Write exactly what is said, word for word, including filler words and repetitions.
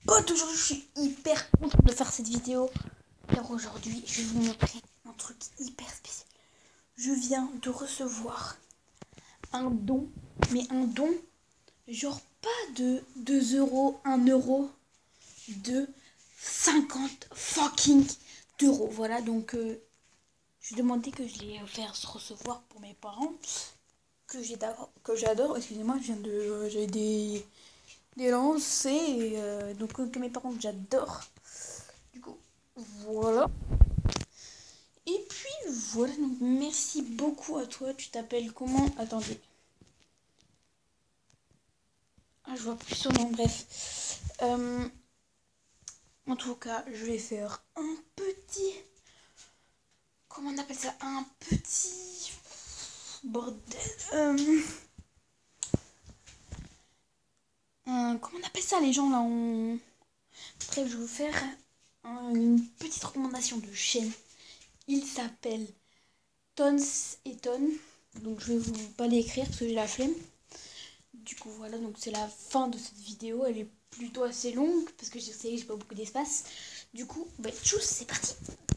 Bon, aujourd'hui, je suis hyper contente de faire cette vidéo. Car aujourd'hui, je vais vous montrer un truc hyper spécial. Je viens de recevoir un don, mais un don, genre pas de deux euros, un euro, de cinquante fucking d'euros. Voilà, donc euh, je demandais que je les faire recevoir pour mes parents, que j'adore, que j'adore. Excusez-moi, je viens de, euh, j'ai des, des lancers, et, euh, donc euh, que mes parents que j'adore. Du coup, voilà. Et puis voilà, donc merci beaucoup à toi. Tu t'appelles comment? Attendez. Ah, je vois plus son nom, bref. Euh, en tout cas, je vais faire un petit... Comment on appelle ça? Un petit... Bordel. Euh, un- comment on appelle ça les gens là on... Bref, je vais vous faire un- une petite recommandation de chaîne. Il s'appelle Tons et Ton. Donc je vais vous pas l'écrire parce que j'ai la flemme. Du coup voilà, donc c'est la fin de cette vidéo. Elle est plutôt assez longue parce que je sais que j'ai pas beaucoup d'espace. Du coup, bah tchuss, c'est parti.